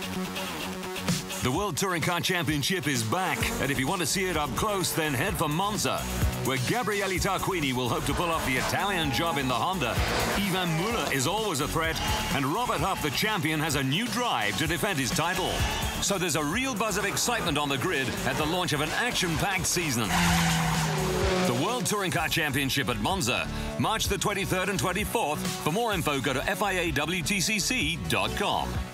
The World Touring Car Championship is back, and if you want to see it up close, then head for Monza, where Gabriele Tarquini will hope to pull off the Italian job in the Honda. Ivan Muller is always a threat, and Robert Huff, the champion, has a new drive to defend his title. So there's a real buzz of excitement on the grid at the launch of an action-packed season. The World Touring Car Championship at Monza, March the 23rd and 24th. For more info, go to FIAWTCC.com.